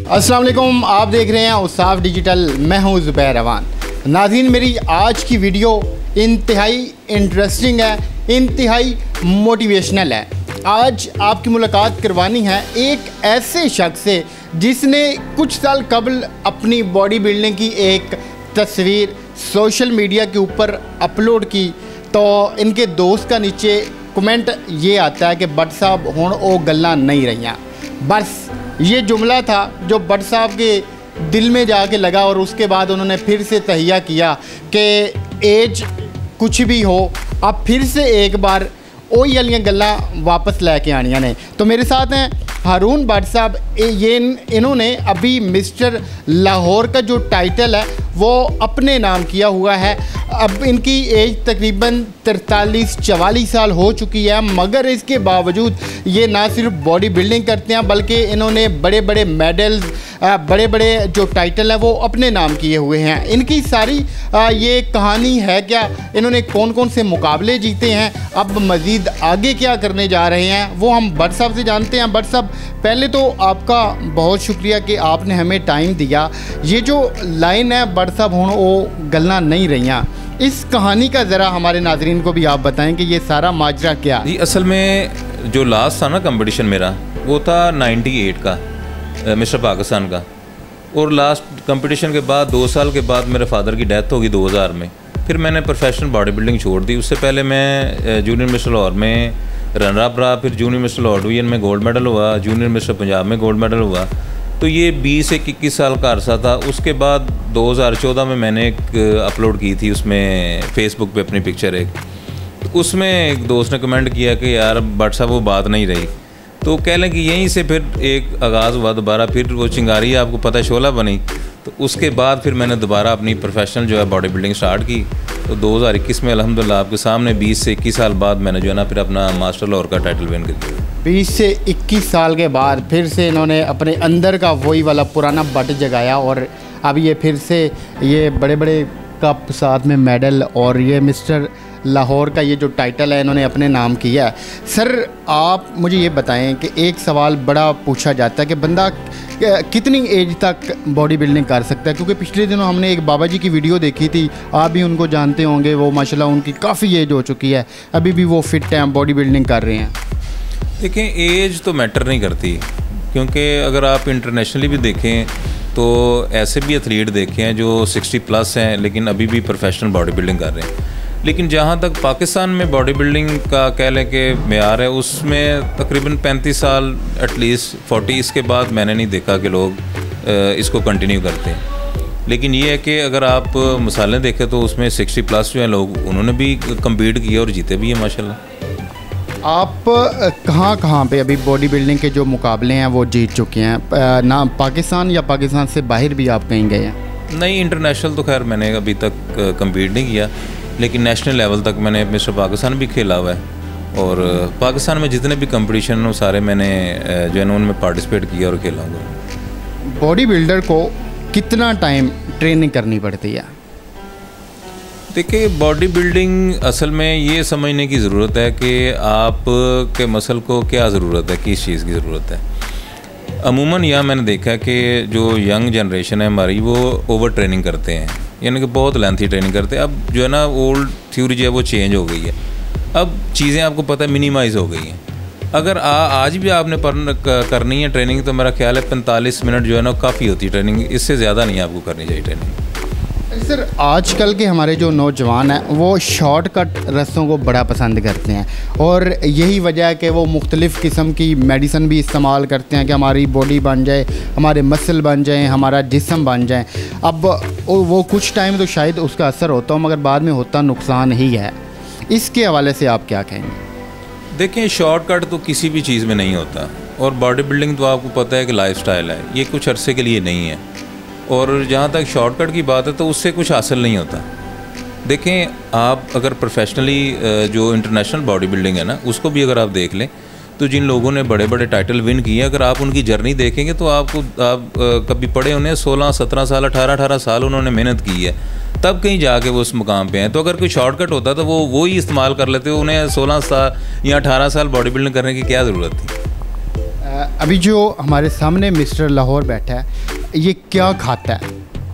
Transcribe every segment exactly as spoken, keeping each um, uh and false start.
अस्सलाम वालेकुम, आप देख रहे हैं उसाफ डिजिटल। मैं हूं ज़ुबैर अवान। नाज़रीन, मेरी आज की वीडियो इंतहाई इंटरेस्टिंग है, इंतहाई मोटिवेशनल है। आज आपकी मुलाकात करवानी है एक ऐसे शख्स से जिसने कुछ साल कबल अपनी बॉडी बिल्डिंग की एक तस्वीर सोशल मीडिया के ऊपर अपलोड की, तो इनके दोस्त का नीचे कमेंट ये आता है कि बट साहब हुण ओ गल्लां नहीं रहियां। बस ये जुमला था जो बट साहब के दिल में जाके लगा और उसके बाद उन्होंने फिर से तहिया किया कि एज कुछ भी हो, अब फिर से एक बार वही वाली गल्लां वापस लेके आनियां ने। तो मेरे साथ हैं हारून भट्ट साहब। ये इन्होंने अभी मिस्टर लाहौर का जो टाइटल है वो अपने नाम किया हुआ है। अब इनकी एज तकरीबन तरतालीस चवालीस साल हो चुकी है, मगर इसके बावजूद ये ना सिर्फ बॉडी बिल्डिंग करते हैं बल्कि इन्होंने बड़े बड़े मेडल्स, बड़े बड़े जो टाइटल हैं वो अपने नाम किए हुए हैं। इनकी सारी ये कहानी है क्या, इन्होंने कौन कौन से मुकाबले जीते हैं, अब मज़ीद आगे क्या करने जा रहे हैं, वो हम भट्ट साहब से जानते हैं। भट्ट साहब, पहले तो आपका बहुत शुक्रिया कि आपने हमें टाइम दिया। ये जो लाइन है भट्ट साहब हुण ओ गल्लां नहीं रहियां, इस कहानी का ज़रा हमारे नाजरीन को भी आप बताएं कि ये सारा माजरा क्या है। जी, असल में जो लास्ट था ना कंपटीशन मेरा, वो था अट्ठानवे का, मिस्टर पाकिस्तान का। और लास्ट कंपटीशन के बाद दो साल के बाद मेरे फादर की डेथ होगी दो हज़ार में। फिर मैंने प्रोफेशनल बॉडी बिल्डिंग छोड़ दी। उससे पहले मैं जूनियर मिस्टर लाहौर में रनर अप रहा, फिर जूनियर मिस्टर लाहौर डिवीजन में गोल्ड मेडल हुआ, जूनियर मिस्टर पंजाब में गोल्ड मेडल हुआ। तो ये बीस से इक्कीस साल का अरसा था। उसके बाद दो हज़ार चौदह में मैंने एक अपलोड की थी उसमें फेसबुक पे अपनी पिक्चर एक, तो उसमें एक दोस्त ने कमेंट किया कि यार भट्ट साहब वो बात नहीं रही। तो कह लें कि यहीं से फिर एक आगाज़ हुआ दोबारा, फिर वो चिंगारी आपको पता है शोला बनी। तो उसके बाद फिर मैंने दोबारा अपनी प्रोफेशनल जो है बॉडी बिल्डिंग स्टार्ट की। तो दो हज़ार इक्कीस में अल्हम्दुलिल्लाह आपके सामने बीस से इक्कीस साल बाद मैंने जो है ना फिर अपना मास्टर लाहौर का टाइटल विन कर दिया। बीस से इक्कीस साल के बाद फिर से इन्होंने अपने अंदर का वही वाला पुराना बट जगाया और अब ये फिर से ये बड़े बड़े कप, साथ में मेडल, और ये मिस्टर लाहौर का ये जो टाइटल है इन्होंने अपने नाम किया है। सर, आप मुझे ये बताएं कि एक सवाल बड़ा पूछा जाता है कि बंदा कितनी एज तक बॉडी बिल्डिंग कर सकता है, क्योंकि पिछले दिनों हमने एक बाबा जी की वीडियो देखी थी, आप भी उनको जानते होंगे, वो माशाल्लाह उनकी काफ़ी एज हो चुकी है, अभी भी वो फिट हैं, बॉडी बिल्डिंग कर रहे हैं। देखें, एज तो मैटर नहीं करती, क्योंकि अगर आप इंटरनेशनली भी देखें तो ऐसे भी एथलीट देखे हैं जो सिक्सटी प्लस हैं लेकिन अभी भी प्रोफेशनल बॉडी बिल्डिंग कर रहे हैं। लेकिन जहाँ तक पाकिस्तान में बॉडी बिल्डिंग का कह लें कि मेयार है, उसमें तकरीबन पैंतीस साल एटलीस्ट फोर्टी, इसके बाद मैंने नहीं देखा कि लोग इसको कंटिन्यू करते हैं। लेकिन ये है कि अगर आप मिसालें देखें तो उसमें सिक्सटी प्लस जो हैं लोग, उन्होंने भी कम्पीट किया और जीते भी हैं माशाल्लाह। आप कहाँ कहाँ पे अभी बॉडी बिल्डिंग के जो मुकाबले हैं वो जीत चुके हैं, ना पाकिस्तान या पाकिस्तान से बाहर भी आप कहीं गए हैं? नहीं, इंटरनेशनल तो खैर मैंने अभी तक कम्पीट नहीं किया, लेकिन नेशनल लेवल तक मैंने मिस्टर पाकिस्तान भी खेला हुआ है। और पाकिस्तान में जितने भी कंपटीशन हैं वो सारे मैंने जो है उनमें पार्टिसिपेट किया और खेला हुआ। बॉडी बिल्डर को कितना टाइम ट्रेनिंग करनी पड़ती है? देखिए, बॉडी बिल्डिंग असल में ये समझने की ज़रूरत है कि आप के मसल को क्या ज़रूरत है, किस चीज़ की ज़रूरत है। अमूमन यहाँ मैंने देखा है कि जो यंग जनरेशन है हमारी, वो ओवर ट्रेनिंग करते हैं, यानी कि बहुत लेंथी ट्रेनिंग करते हैं। अब जो है ना ओल्ड थ्योरी जो है वो चेंज हो गई है, अब चीज़ें आपको पता है मिनिमाइज़ हो गई हैं। अगर आ, आज भी आपने पर करनी है ट्रेनिंग तो मेरा ख्याल है पैंतालीस मिनट जो है ना काफ़ी होती है ट्रेनिंग, इससे ज़्यादा नहीं आपको करनी चाहिए ट्रेनिंग। सर, आजकल के हमारे जो नौजवान हैं वो शॉर्टकट रास्तों को बड़ा पसंद करते हैं और यही वजह है कि वो मुख्तलिफ़ किस्म की मेडिसन भी इस्तेमाल करते हैं कि हमारी बॉडी बन जाए, हमारे मसल बन जाए, हमारा जिस्म बन जाए। अब वो कुछ टाइम तो शायद उसका असर होता हो, मगर बाद में होता नुकसान ही है। इसके हवाले से आप क्या कहेंगे? देखें, शॉर्टकट तो किसी भी चीज़ में नहीं होता, और बॉडी बिल्डिंग तो आपको पता है कि लाइफस्टाइल है, ये कुछ अरसे के लिए नहीं है। और जहाँ तक शॉर्टकट की बात है तो उससे कुछ हासिल नहीं होता। देखें, आप अगर प्रोफेशनली जो इंटरनेशनल बॉडी बिल्डिंग है ना, उसको भी अगर आप देख लें तो जिन लोगों ने बड़े बड़े टाइटल विन किए, अगर आप उनकी जर्नी देखेंगे तो आपको आप कभी पढ़े उन्हें सोलह सत्रह साल अठारह अठारह साल उन्होंने मेहनत की है, तब कहीं जाके वो उस मुकाम पे हैं। तो अगर कोई शॉर्टकट होता तो वो वो ही इस्तेमाल कर लेते, उन्हें सोलह साल या अठारह साल बॉडी बिल्डिंग करने की क्या ज़रूरत थी। अभी जो हमारे सामने मिस्टर लाहौर बैठा है, ये क्या खाता है?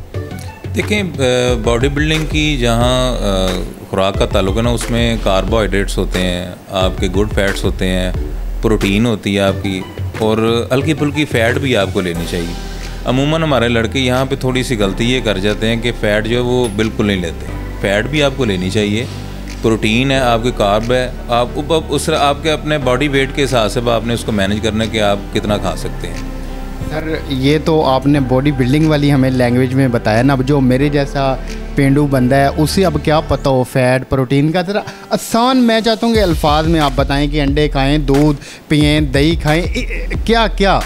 देखें, बॉडी बिल्डिंग की जहाँ खुराक का ताल्लुक है ना, उसमें कार्बोहाइड्रेट्स होते हैं, आपके गुड फैट्स होते हैं, प्रोटीन होती है आपकी, और हल्की फुल्की फ़ैट भी आपको लेनी चाहिए। अमूमन हमारे लड़के यहाँ पे थोड़ी सी गलती ये कर जाते हैं कि फ़ैट जो है वो बिल्कुल नहीं लेते। फ़ैट भी आपको लेनी चाहिए, प्रोटीन है, आपके कार्ब है, आप उप उस आपके अपने बॉडी वेट के हिसाब से आपने उसको मैनेज करना कि आप कितना खा सकते हैं। सर, ये तो आपने बॉडी बिल्डिंग वाली हमें लैंग्वेज में बताया ना। अब जो मेरे जैसा पेंडू बंदा है उसे अब क्या पता हो फैट प्रोटीन का। ज़रा आसान, मैं चाहता हूँ कि अल्फाज में आप बताएं कि अंडे खाएं, दूध पिएं, दही खाएं, क्या क्या?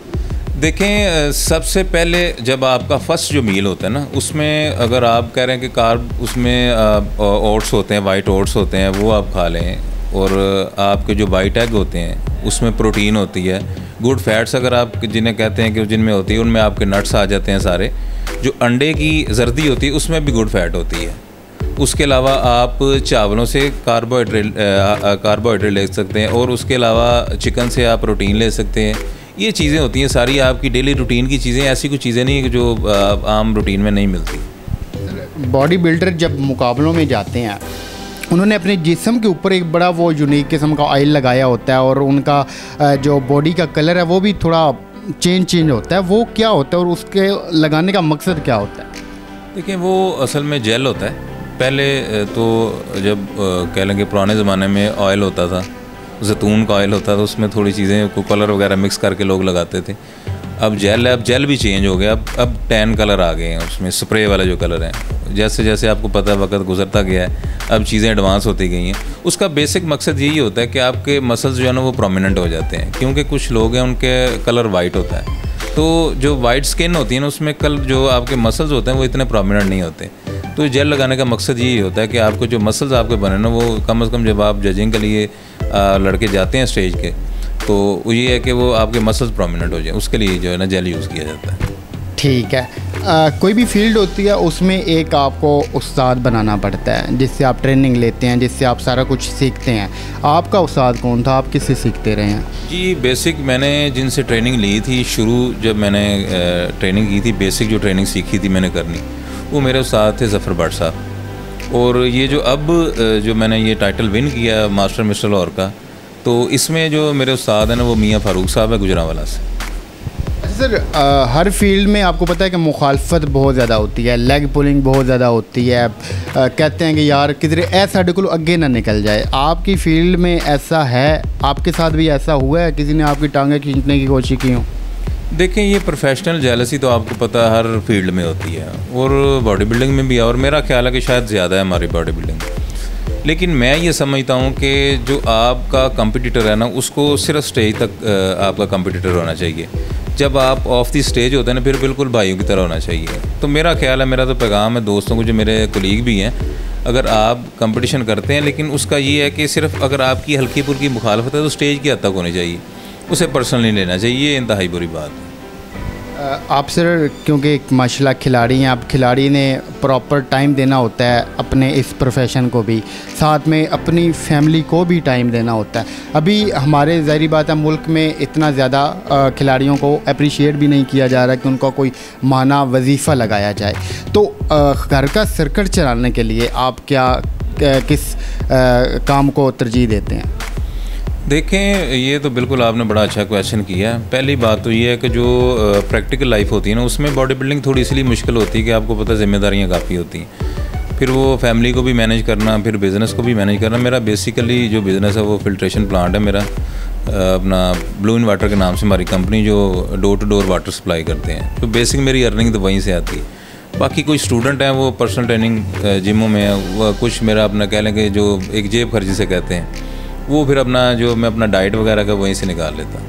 देखें, सबसे पहले जब आपका फ़र्स्ट जो मील होता है ना, उसमें अगर आप कह रहे हैं कि कार्ब, उसमें ओट्स होते हैं, वाइट ओट्स होते हैं, वो आप खा लें, और आपके जो वाइट एग होते हैं उसमें प्रोटीन होती है। गुड फैट्स अगर आप जिन्हें कहते हैं कि जिनमें होती है, उनमें आपके नट्स आ जाते हैं सारे। जो अंडे की जर्दी होती है उसमें भी गुड फैट होती है। उसके अलावा आप चावलों से कार्बोहाइड्रेट कार्बोहाइड्रेट ले सकते हैं, और उसके अलावा चिकन से आप प्रोटीन ले सकते हैं। ये चीज़ें होती हैं सारी आपकी डेली रूटीन की चीज़ें, ऐसी कुछ चीज़ें नहीं जो आम रूटीन में नहीं मिलती। बॉडी बिल्डर जब मुकाबलों में जाते हैं, उन्होंने अपने जिस्म के ऊपर एक बड़ा वो यूनिक किस्म का ऑयल लगाया होता है, और उनका जो बॉडी का कलर है वो भी थोड़ा चेंज चेंज होता है। वो क्या होता है और उसके लगाने का मकसद क्या होता है? देखिए, वो असल में जेल होता है। पहले तो जब कह लेंगे पुराने ज़माने में ऑयल होता था, जैतून का ऑयल होता था, उसमें थोड़ी चीज़ें को कलर वगैरह मिक्स करके लोग लगाते थे। अब जेल है, अब जेल भी चेंज हो गया, अब अब टैन कलर आ गए हैं उसमें, स्प्रे वाले जो कलर हैं। जैसे जैसे आपको पता है वक्त गुजरता गया है, अब चीज़ें एडवांस होती गई हैं। उसका बेसिक मकसद यही होता है कि आपके मसल्स जो है ना वो प्रोमिनेंट हो जाते हैं, क्योंकि कुछ लोग हैं उनके कलर वाइट होता है। तो जो वाइट स्किन होती है ना, उसमें कल जो आपके मसल्स होते हैं वो इतने प्रोमिनेंट नहीं होते। तो जेल लगाने का मकसद यही होता है कि आपको जो मसल्स आपके बने ना, वो कम अज़ कम जब आप जजिंग के लिए आ, लड़के जाते हैं स्टेज के, तो वो ये है कि वो आपके मसल्स प्रोमिनेंट हो जाए, उसके लिए जो है ना जेल यूज़ किया जाता है। ठीक है। आ, कोई भी फील्ड होती है उसमें एक आपको उस्ताद बनाना पड़ता है, जिससे आप ट्रेनिंग लेते हैं, जिससे आप सारा कुछ सीखते हैं। आपका उस्ताद कौन था? आप किससे सीखते रहे हैं? जी, बेसिक मैंने जिनसे ट्रेनिंग ली थी, शुरू जब मैंने ट्रेनिंग की थी, बेसिक जो ट्रेनिंग सीखी थी मैंने करनी, वो मेरे उस्ताद थे ज़फ़र भट्ट साहब। और ये जो अब जो मैंने ये टाइटल विन किया मास्टर मिस्टर लाहौर का, तो इसमें जो मेरे उस्ताद हैं ना वो मियाँ फ़ारूक साहब है गुजरांवाला से। अच्छा सर, आ, हर फील्ड में आपको पता है कि मुखालफत बहुत ज़्यादा होती है, लेग पुलिंग बहुत ज़्यादा होती है। आ, कहते हैं कि यार किधर ऐसा साढ़े को अगे ना निकल जाए। आपकी फील्ड में ऐसा है? आपके साथ भी ऐसा हुआ है किसी ने आपकी टांगें खींचने की कोशिश की हो? देखें, ये प्रोफेशनल जेलसी तो आपको पता है हर फील्ड में होती है, और बॉडी बिल्डिंग में भी है, और मेरा ख्याल है कि शायद ज़्यादा है हमारी बॉडी बिल्डिंग। लेकिन मैं ये समझता हूँ कि जो आपका कंपटीटर है ना, उसको सिर्फ स्टेज तक आपका कंपटीटर होना चाहिए। जब आप ऑफ दी स्टेज होते हैं ना, फिर बिल्कुल भाइयों की तरह होना चाहिए। तो मेरा ख्याल है, मेरा तो पैगाम है दोस्तों को, जो मेरे कोलीग भी हैं, अगर आप कंपटीशन करते हैं, लेकिन उसका ये है कि सिर्फ अगर आपकी हल्की फुल्की मुखालफत है तो स्टेज की हद तक होनी चाहिए, उसे पर्सनली लेना चाहिए। ये इंतहाई बुरी बात है। आप सर, क्योंकि एक माशाल्लाह खिलाड़ी हैं आप, खिलाड़ी ने प्रॉपर टाइम देना होता है अपने इस प्रोफेशन को भी, साथ में अपनी फैमिली को भी टाइम देना होता है। अभी हमारे ज़ाहिर बात है मुल्क में इतना ज़्यादा खिलाड़ियों को अप्रिशिएट भी नहीं किया जा रहा कि उनका कोई माना वजीफ़ा लगाया जाए। तो घर का सर्कट चलाने के लिए आप क्या किस काम को तरजीह देते हैं? देखें, ये तो बिल्कुल आपने बड़ा अच्छा क्वेश्चन किया है। पहली बात तो ये है कि जो प्रैक्टिकल लाइफ होती है ना, उसमें बॉडी बिल्डिंग थोड़ी इसलिए मुश्किल होती है कि आपको पता है जिम्मेदारियाँ काफ़ी होती हैं। फिर वो फैमिली को भी मैनेज करना, फिर बिज़नेस को भी मैनेज करना। मेरा बेसिकली जो बिज़नेस है वो फिल्ट्रेशन प्लांट है मेरा, अपना ब्लू इन वाटर के नाम से हमारी कंपनी जो door to door water supply करते हैं। तो बेसिक मेरी अर्निंग तो वहीं से आती है। बाकी कुछ स्टूडेंट हैं वो पर्सनल ट्रेनिंग जिमों में है, वो कुछ मेरा अपना कह लें कि जो एक जेब खर्ची से कहते हैं, वो फिर अपना जो मैं अपना डाइट वगैरह का वहीं से निकाल लेता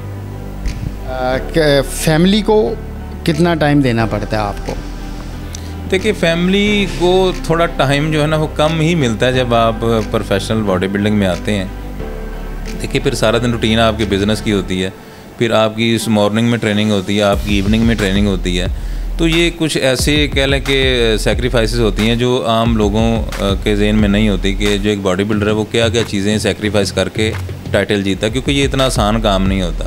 हूँ। फैमिली को कितना टाइम देना पड़ता है आपको? देखिए, फैमिली को थोड़ा टाइम जो है ना वो कम ही मिलता है जब आप प्रोफेशनल बॉडी बिल्डिंग में आते हैं। देखिए, फिर सारा दिन रूटीन आपके बिज़नेस की होती है, फिर आपकी इस मॉर्निंग में ट्रेनिंग होती है, आपकी इवनिंग में ट्रेनिंग होती है। तो ये कुछ ऐसे कह लें कि सेक्रीफाइसेस होती हैं जो आम लोगों के ज़हन में नहीं होती, कि जो एक बॉडी बिल्डर है वो क्या क्या चीज़ें सेक्रीफाइस करके टाइटल जीता, क्योंकि ये इतना आसान काम नहीं होता।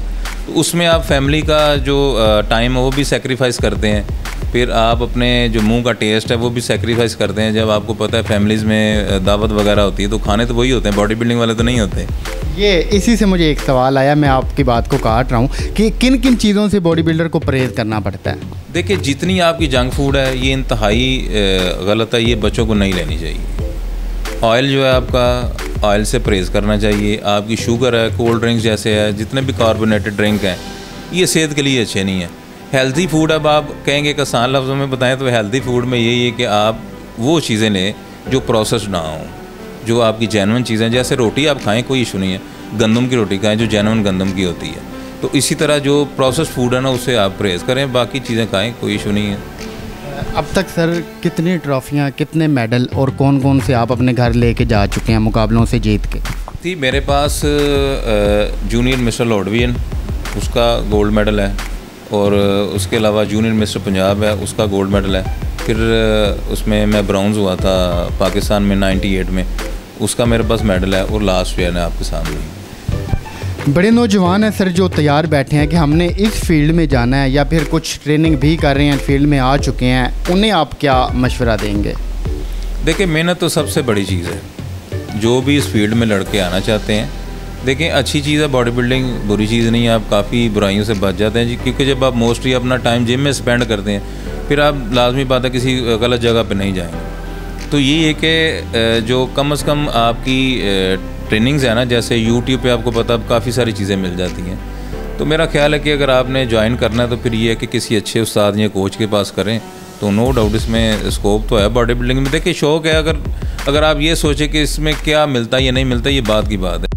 तो उसमें आप फैमिली का जो टाइम है वो भी सेक्रीफाइस करते हैं, फिर आप अपने जो मुंह का टेस्ट है वो भी सेक्रीफाइस करते हैं। जब आपको पता है फैमिलीज़ में दावत वगैरह होती है तो खाने तो वही होते हैं, बॉडी बिल्डिंग वाले तो नहीं होते। ये इसी से मुझे एक सवाल आया, मैं आपकी बात को काट रहा हूँ कि किन किन चीज़ों से बॉडी बिल्डर को परहेज़ करना पड़ता है? देखिए, जितनी आपकी जंक फूड है ये इंतहाई गलत है, ये बच्चों को नहीं लेनी चाहिए। ऑयल जो है आपका, ऑयल से परहेज़ करना चाहिए। आपकी शुगर है, कोल्ड ड्रिंक्स जैसे है, जितने भी कार्बोनेटेड ड्रिंक हैं ये सेहत के लिए अच्छे नहीं है। हेल्दी फूड, अब आप कहेंगे एक आसान लफ्ज़ों में बताएं तो हेल्दी फूड में यही है कि आप वो चीज़ें लें जो प्रोसेस्ड ना हों, जो आपकी जेन्युइन चीज़ें, जैसे रोटी आप खाएं कोई इशू नहीं है, गंदम की रोटी खाएं जो जेन्युइन गंदम की होती है। तो इसी तरह जो प्रोसेस्ड फूड है ना उससे आप परहेज़ करें, बाकी चीज़ें खाएं, कोई इशू नहीं है। अब तक सर कितनी ट्रॉफियाँ, कितने मेडल और कौन कौन से आप अपने घर लेके जा चुके हैं मुकाबलों से जीत के? थी मेरे पास जूनियर मिस्टर लॉर्डवियन, उसका गोल्ड मेडल है, और उसके अलावा जूनियर मिस्टर पंजाब है, उसका गोल्ड मेडल है। फिर उसमें मैं ब्राउन्ज हुआ था पाकिस्तान में अट्ठानवे में, उसका मेरे पास मेडल है, और लास्ट ईयर है आपके सामने। बड़े नौजवान हैं सर जो तैयार बैठे हैं कि हमने इस फील्ड में जाना है, या फिर कुछ ट्रेनिंग भी कर रहे हैं, फील्ड में आ चुके हैं, उन्हें आप क्या मशवरा देंगे? देखिए, मेहनत तो सबसे बड़ी चीज़ है, जो भी इस फील्ड में लड़के आना चाहते हैं। देखें, अच्छी चीज़ है बॉडी बिल्डिंग, बुरी चीज़ नहीं है, आप काफ़ी बुराइयों से बच जाते हैं जी, क्योंकि जब आप मोस्टली अपना टाइम जिम में स्पेंड करते हैं फिर आप लाजमी बात है किसी गलत जगह पे नहीं जाएंगे। तो ये है कि जो कम से कम आपकी ट्रेनिंग्स है ना, जैसे यूट्यूब पे आपको पता काफ़ी सारी चीज़ें मिल जाती हैं, तो मेरा ख्याल है कि अगर आपने ज्वाइन करना है तो फिर ये है कि किसी अच्छे उस्ताद या कोच के पास करें, तो नो डाउट इसमें स्कोप तो है बॉडी बिल्डिंग में। देखिए, शौक़ है, अगर अगर आप ये सोचें कि इसमें क्या मिलता है या नहीं मिलता, ये बात की बात है।